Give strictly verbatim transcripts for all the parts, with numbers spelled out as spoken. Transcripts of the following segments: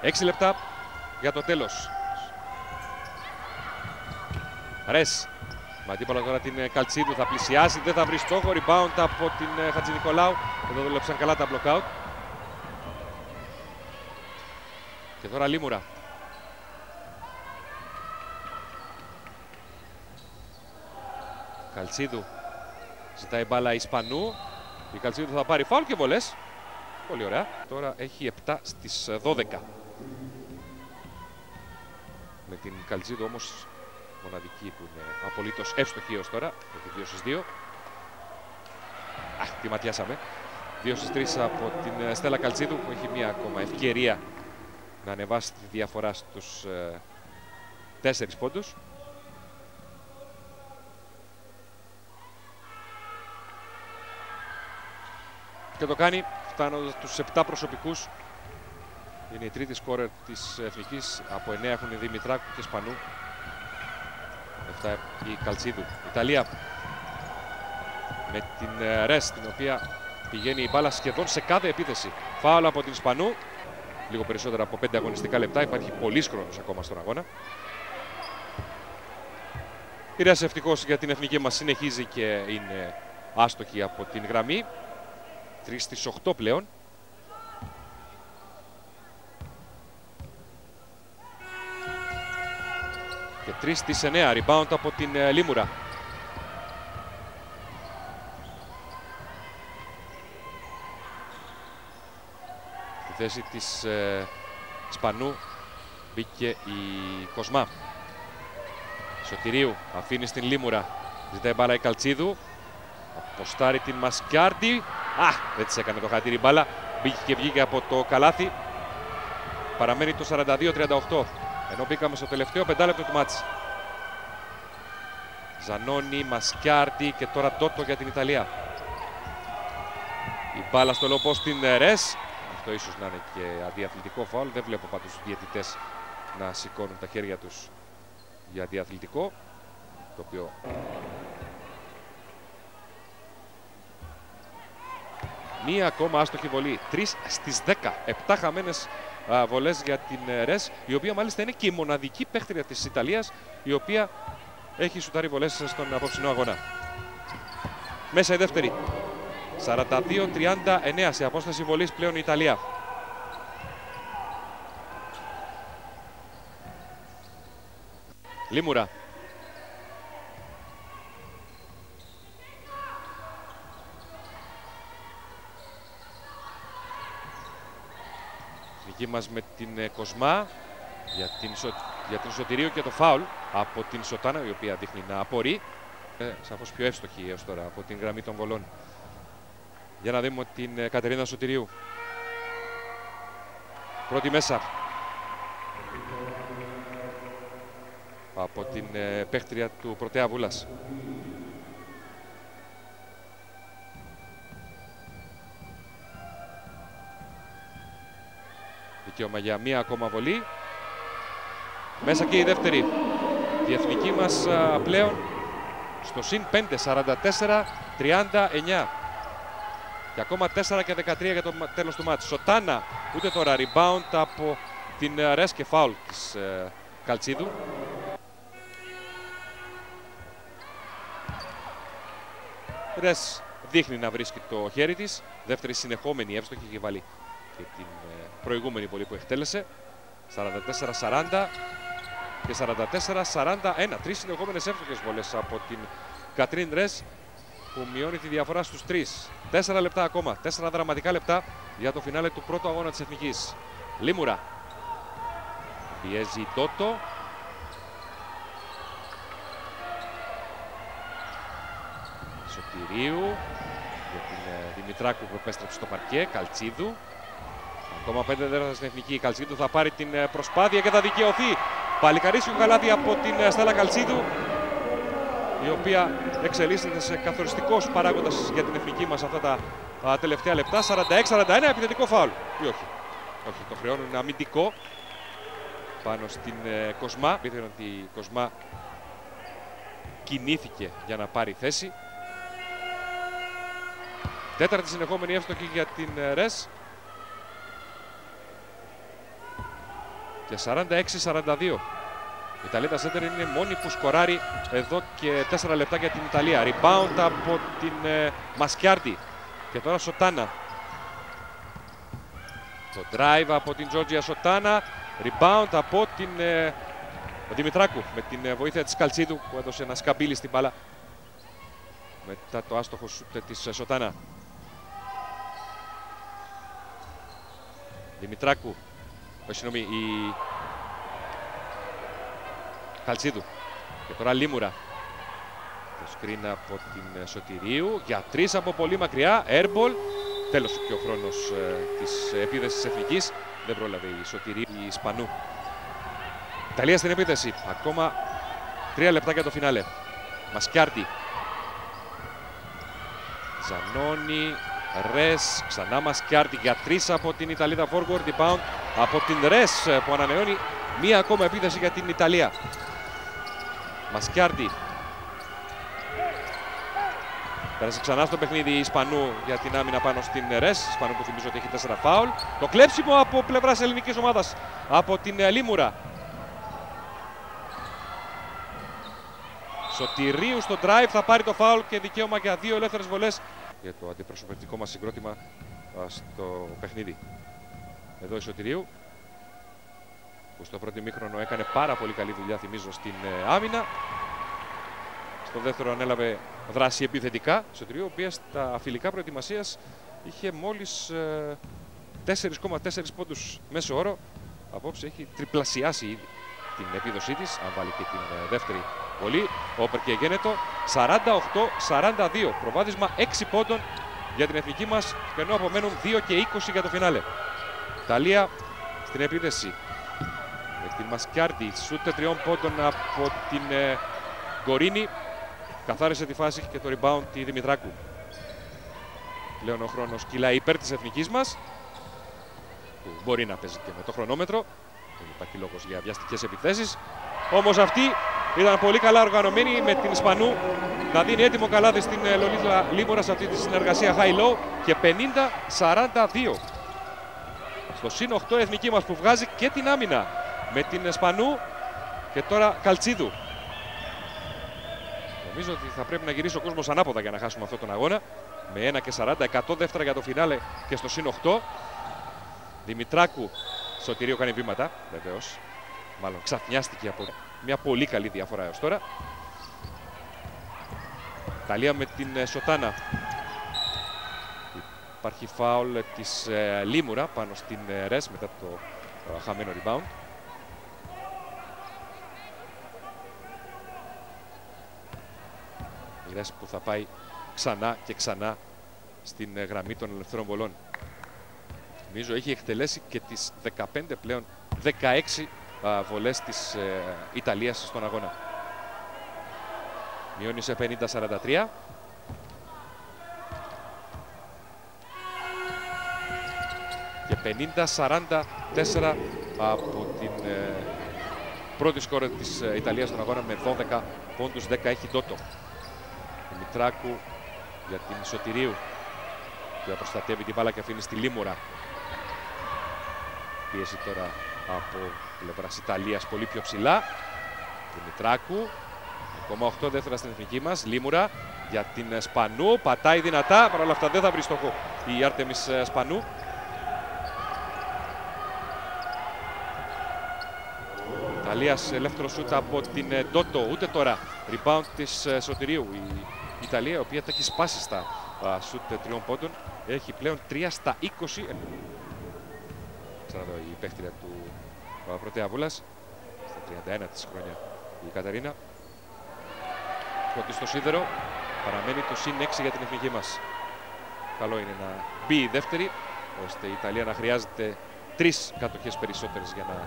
έξι λεπτά για το τέλος. Ρες. Με αντίπαλα τώρα την Καλτσίδου, θα πλησιάσει, δεν θα βρει στόχο. Rebound από την Χατζηνικολάου. Εδώ δούλεψαν καλά τα block out. Και τώρα Λίμουρα. Καλτσίδου. Ζητάει μπάλα Ισπανού. Η Καλτσίδου θα πάρει φάουλ και βολές. Πολύ ωραία. Τώρα έχει επτά στις δώδεκα. Με την Καλτσίδου όμως μοναδική που είναι απολύτως εύστοχη ως τώρα. Έχει δύο στις δύο. Α, τη ματιάσαμε. δύο στις τρεις από την Στέλλα Καλτσίδου που έχει μία ακόμα ευκαιρία να ανεβάσει τη διαφορά στους ε, τέσσερις πόντους. Και το κάνει φτάνοντας τους επτά προσωπικούς. Είναι η τρίτη σκόρερ της Εθνικής. Από εννέα έχουν οι Δημητράκου και Σπανού. επτά η Καλτσίδου. Ιταλία με την Ρες, την οποία πηγαίνει η μπάλα σχεδόν σε κάθε επίθεση. Φάουλ από την Σπανού. Λίγο περισσότερα από πέντε αγωνιστικά λεπτά. Υπάρχει πολύς χρόνος ακόμα στον αγώνα. Η Ρες ευτυχώς για την Εθνική μας συνεχίζει και είναι άστοχη από την γραμμή. τρεις στις οκτώ πλέον. Και τρεις στις εννέα. Rebound από την uh, Λίμουρα. Στη θέση της uh, Σπανού μπήκε η Κοσμά. Σωτηρίου αφήνει στην Λίμουρα. Ζητάει μπάλα η Καλτσίδου. Αποστάρει την Μασκιάρντι. Α, δεν της έκανε το χατήρι μπάλα. Μπήκε και βγήκε από το καλάθι. Παραμένει το σαράντα δύο τριάντα οκτώ. Ενώ μπήκαμε στο τελευταίο πεντάλεπτο του μάτς. Ζανόνι, Μασκιάρντι και τώρα Τότο για την Ιταλία. Η μπάλα στο λοπό στην Ρες. Αυτό ίσως να είναι και αντιαθλητικό φάουλ. Δεν βλέπω πάντως τους διαιτητές να σηκώνουν τα χέρια τους για αντιαθλητικό. Το οποίο... Μία ακόμα άστοχη βολή. τρεις στις δέκα. επτά χαμένες α, βολές για την Ρες, η οποία μάλιστα είναι και η μοναδική παίχτρια της Ιταλίας η οποία έχει σουτάρει βολές στον απόψινό αγώνα. Μέσα η δεύτερη. σαράντα δύο τριάντα εννέα σε απόσταση βολής πλέον η Ιταλία. Λίμουρα. Εθνική μας με την Κοσμά για την, Σο... για την Σωτηρίου και το φάουλ από την Σωτάνα, η οποία δείχνει να απορεί. Ε, σαφώς πιο εύστοχη έως τώρα από την γραμμή των βολών. Για να δούμε την Κατερίνα Σωτηρίου. Πρώτη μέσα. Από την ε, παίχτρια του Πρωτέα Βούλας. Δικαίωμα για μία ακόμα βολή. Μέσα και η δεύτερη. Η εθνική μας α, πλέον στο συν πέντε, σαράντα τέσσερα τριάντα εννέα. Και ακόμα τέσσερα και δεκατρία για το τέλος του μάτς. Σωτάνα, ούτε τώρα rebound από την Ρες και φάουλ της ε, Καλτσίδου. Ρες δείχνει να βρίσκει το χέρι της. Δεύτερη συνεχόμενη εύστοχη, έχει βάλει και την ε, προηγούμενη βολή που εκτέλεσε. σαράντα τέσσερα σαράντα και σαράντα τέσσερα σαράντα ένα. Τρεις συνεχόμενες εύστοχες βολές από την Κατρίν Ρες, που μειώνει τη διαφορά στους τρεις. Τέσσερα λεπτά ακόμα. Τέσσερα δραματικά λεπτά για το φινάλε του πρώτου αγώνα της Εθνικής. Λίμουρα. Πιέζει Τότο. Σωτηρίου για την ε, Δημητράκου που επέστρεψε στο παρκέ. Καλτσίδου. Ακόμα πέντε δευτερόλεπτα στην Εθνική. Η Καλτσίδου θα πάρει την ε, προσπάθεια και θα δικαιωθεί. Παλικαρίσιο καλάθι από την ε, Στέλλα Καλτσίδου, η οποία εξελίσσεται σε καθοριστικός παράγοντας για την Εθνική μας αυτά τα α, τελευταία λεπτά. σαράντα έξι σαράντα ένα, επιθετικό φάουλ. Ή όχι. Όχι, το χρεώνουν αμυντικό πάνω στην ε, Κοσμά. Πήραν ότι η Κοσμά κινήθηκε για να πάρει θέση. Τέταρτη συνεχόμενη εύστοχη για την ε, Ρες. και σαράντα έξι σαράντα δύο. Η Ιταλία Σέντερ είναι μόνη που σκοράρει εδώ και τέσσερα λεπτά για την Ιταλία. Rebound από την ε, Μασκιάρντι. Και τώρα Σοτάνα. Το drive από την Τζόρτζια Σοτάνα. Rebound από την ε, Δημητράκου με την ε, βοήθεια της Καλτσίδου που έδωσε ένα σκαμπίλι στην μπάλα. Μετά το άστοχο σούτ της ε, Σοτάνα. Δημητράκου. Όχι, συγγνώμη, η Καλτσίδου. Και τώρα Λίμουρα. Το σκριν από την Σωτηρίου. Για τρεις από πολύ μακριά. Airball. Τέλος και ο χρόνος ε, της επίδεσης της Εθνικής. Δεν πρόλαβε η Σωτηρίου, η Ισπανού. Ιταλία στην επίθεση. Ακόμα τρία λεπτά για το φινάλε. Μασκιάρντι. Ζανόνι. Ρες. Ξανά Μασκιάρντι για τρεις από την Ιταλίδα forward. Rebound από την Ρες που ανανεώνει μία ακόμα επίθεση για την Ιταλία. Μασκιάρντι. Πέρασε ξανά στο παιχνίδι η Ισπανού για την άμυνα πάνω στην Ρες. Ισπανού που θυμίζω ότι έχει τέσσερα φάουλ. Το κλέψιμο από πλευράς ελληνικής ομάδας από την Λίμουρα. Σωτηρίου στο drive θα πάρει το φάουλ και δικαίωμα για δύο ελεύθερες βολές για το αντιπροσωπευτικό μας συγκρότημα στο παιχνίδι. Εδώ η Σωτηρίου που στο πρώτο ημίχρονο έκανε πάρα πολύ καλή δουλειά, θυμίζω, στην άμυνα. Στο δεύτερο ανέλαβε δράση επιθετικά. Σωτηρίου, η οποία στα φιλικά προετοιμασίας είχε μόλις ε, τέσσερα κόμμα τέσσερα πόντους μέσο όρο. Απόψε έχει τριπλασιάσει ήδη την επίδοσή της, αν βάλει και την ε, δεύτερη βολή. Όπερ και Γένετο. σαράντα οκτώ σαράντα δύο. Προβάδισμα έξι πόντων για την εθνική μας, και ενώ απομένουν δύο και είκοσι για το φινάλε. Ιταλία στην επίθεση. Με την Μασκιάρντι, σούτε τριών πόντων από την ε, Γκορίνη. Καθάρισε τη φάση και το rebound τη Δημητράκου. Πλέον ο χρόνος κυλάει υπέρ της εθνικής μας, που μπορεί να παίζει και με το χρονόμετρο. Δεν υπάρχει λόγος για βιαστικές επιθέσεις. Όμως αυτή ήταν πολύ καλά οργανωμένη, με την Ισπανού να δίνει έτοιμο καλάδι στην Λολίτα Λίμουρα σε αυτή τη συνεργασία high-low, και πενήντα σαράντα δύο. Στο συν οκτώ εθνική μας που βγάζει και την άμυνα με την Ισπανού και τώρα Καλτσίδου. Νομίζω ότι θα πρέπει να γυρίσει ο κόσμος ανάποδα για να χάσουμε αυτόν τον αγώνα. Με ένα και σαράντα, εκατό δεύτερα για το φινάλε και στο συν οκτώ. Δημητράκου. Σωτηρίου κάνει βήματα, βεβαίως. Μάλλον ξαφνιάστηκε από μια πολύ καλή διαφορά έως τώρα. Ιταλία με την Σοτάνα. Υπάρχει φάουλ της ε, Λίμουρα πάνω στην ε, Ρες μετά το ε, χαμένο rebound. Η Ρες που θα πάει ξανά και ξανά στην ε, γραμμή των ελευθερών βολών. Νομίζω έχει εκτελέσει και τις δεκαπέντε πλέον δεκαέξι α, βολές της ε, Ιταλίας στον αγώνα. Μειώνει σε πενήντα σαράντα τρία. Και πενήντα σαράντα τέσσερα από την ε, πρώτη σκόρ της ε, Ιταλίας στον αγώνα, με δώδεκα πόντους, δέκα έχει Ντότο. Δημητράκου για την Σωτηρίου, που προστατεύει την μπάλα και αφήνει στη Λίμουρα. Πίεση τώρα από πλευράς Ιταλίας πολύ πιο ψηλά. Δημητράκου, ακόμα οκτώ δεύτερα στην εθνική μας. Λίμουρα για την Σπανού, πατάει δυνατά, παρ' όλα αυτά δεν θα βρει στόχο η Άρτεμις Σπανού. Ιταλίας ελεύθερο σούτ από την Ντότο, ούτε τώρα. Rebound της Σωτηρίου. Η Ιταλία, η οποία τα έχει σπάσει στα σούτ τριών πόντων, έχει πλέον τρία στα είκοσι. Ξαναδώ η παίχτρια του Πρωτέα Βούλας, στα τριάντα ένα της χρόνια η Καταρίνα. Σκότη στο σίδερο, παραμένει το συν έξι για την εθνική μας. Καλό είναι να μπει η δεύτερη, ώστε η Ιταλία να χρειάζεται τρεις κατοχές περισσότερες για να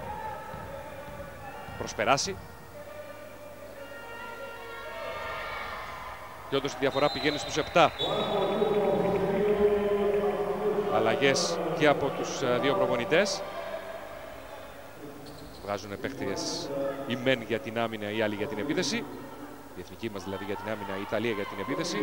προσπεράσει. Και όντως η διαφορά πηγαίνει στους επτά. Αλλαγές και από τους δύο προπονητές. Βγάζουν παίχτριες, η μεν για την άμυνα, η άλλη για την επίθεση. Η εθνική μας δηλαδή για την άμυνα, η Ιταλία για την επίθεση.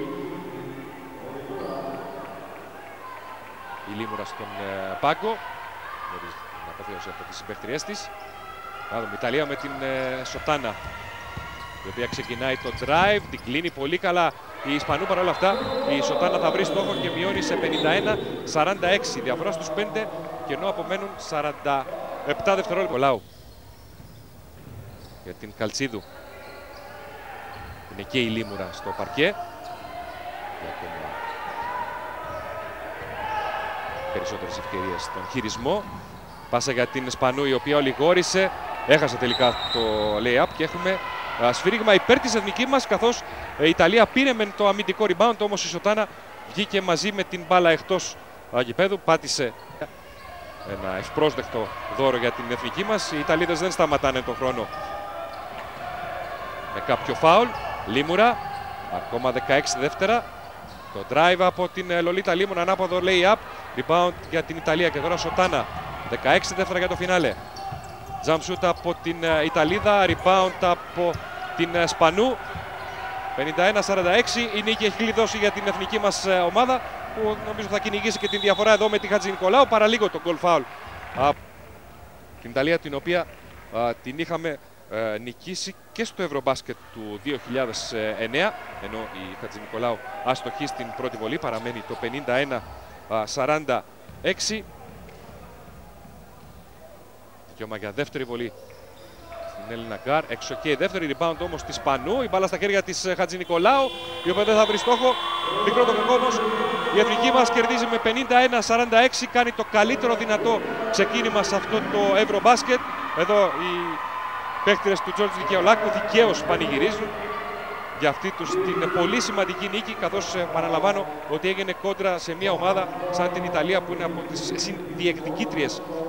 Η Λίμουρα στον πάγκο. αποθέωση από τις συμπαίκτριές της. Να δούμε, Ιταλία με την ε, Σοτάνα, η οποία ξεκινάει το drive, την κλείνει πολύ καλά η Ισπανού. Παρ' όλα αυτά η Σοτάνα θα βρει στόχο και μειώνει σε πενήντα ένα σαράντα έξι. Διαφορά στους πέντε, και ενώ απομένουν σαράντα επτά δευτερόλεπτα. Κολάου για την Καλτσίδου. Είναι και η Λίμουρα στο παρκέ. Περισσότερες ευκαιρίες στον χειρισμό. Πάσα για την Ισπανού, η οποία ολιγόρησε. Έχασε τελικά το lay-up και έχουμε σφύριγμα υπέρ της εθνική μας, καθώς η Ιταλία πήρε με το αμυντικό rebound, όμως η Σοτάνα βγήκε μαζί με την μπάλα εκτός γηπέδου. Πάτησε ένα ευπρόσδεκτο δώρο για την εθνική μας. Οι Ιταλίδες δεν σταματάνε τον χρόνο με κάποιο φάουλ. Λίμουρα, ακόμα δεκαέξι δεύτερα. Το drive από την Λολίτα Λίμουρα, ανάποδο lay-up. Rebound για την Ιταλία και τώρα Σοτάνα. δεκαέξι δεύτερα για το φινάλε. Jump shoot από την Ιταλίδα, rebound από την Σπανού. πενήντα ένα σαράντα έξι, η νίκη έχει κλειδώσει για την εθνική μας ομάδα, που νομίζω θα κυνηγήσει και την διαφορά εδώ με τη Χατζηνικολάου. Παραλίγο το goal foul από την Ιταλία, την οποία α, την είχαμε α, νικήσει και στο Ευρωμπάσκετ του δύο χιλιάδες εννέα, ενώ η Χατζηνικολάου αστοχή στην πρώτη βολή. Παραμένει το πενήντα ένα σαράντα έξι. Δικαίωμα για δεύτερη βολή στην Έλληνα Γκάρ. Έξω και η δεύτερη, rebound όμως της Σπανού. Η μπάλα στα χέρια της Χατζηνικολάου, η οποία δεν θα βρει στόχο. Μικρό το κακό όμως. Η εθνική μας κερδίζει με πενήντα ένα σαράντα έξι. Κάνει το καλύτερο δυνατό ξεκίνημα σε αυτό το Ευρωμπάσκετ. Εδώ οι παίκτες του Τζόρτζ Δικαιολάκου δικαίως πανηγυρίζουν για αυτή τους την πολύ σημαντική νίκη, καθώς επαναλαμβάνω ότι έγινε κόντρα σε μια ομάδα σαν την Ιταλία, που είναι από τις συνδιεκδικήτριες